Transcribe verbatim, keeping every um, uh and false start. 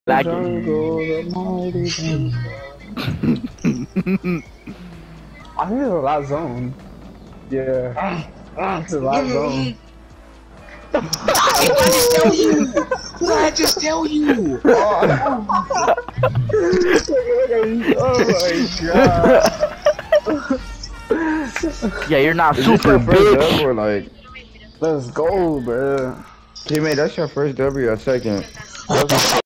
Like Jungle, the mighty jungle. I think it's a lot zone. Yeah. It's a lot zone. What did I just tell you? What did I just tell you? Oh, oh my god. yeah, you're not Is this super your first dub bitch. or like? Let's go, bro. Teammate, that's your first W or second?